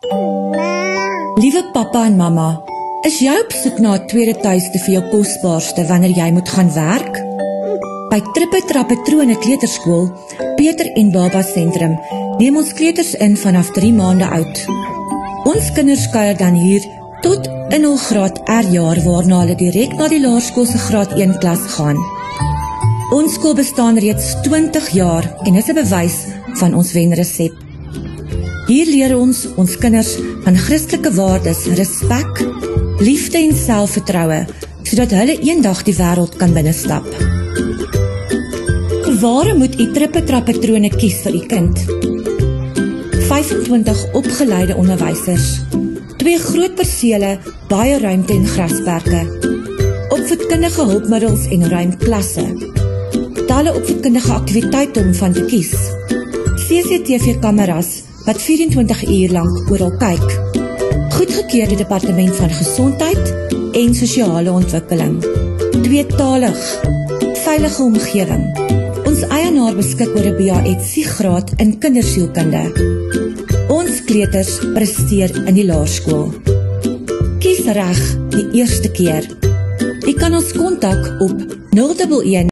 Liewe papa en mama, is jy op soek na 'n tweede tuiste vir jou kosbaarste wanneer jy moet gaan werk? By Trippe, Trappe, Trone Kleuterskool, Peter en Baba-Sentrum, neem ons kleuters in vanaf 3 maande oud. Ons kinders kuier dan hier tot in hul graad R-jaar, waarna hulle direk na die laerskoolse graad 1 klas gaan. Ons skool bestaan reeds 20 jaar en is 'n bewys van ons wenresep. Hier leer ons kinders van Christelike waardes, respek, liefde en selfvertroue, sodat hulle eendag die wêreld kan binnestap. Waarom moet u Trippe, Trappe, Trone kies vir u kind? 25 opgeleide onderwysers, 2 groot persele, baie ruimte en grasperke, opvoedkundige hulpmiddels en ruim klasse, talle opvoedkundige aktiwiteite om van te kies, CCTV-kameras wat 24 uur lang oral kyk, goedgekeurde departement van gesondheid en sosiale ontwikkeling, tweetalig, veilige omgewing. Ons eienaar beskik oor 'n BA-graad in kindersielkunde. Ons kleuters presteer in die laerskool. Kies reg die eerste keer. U kan ons kontak op 011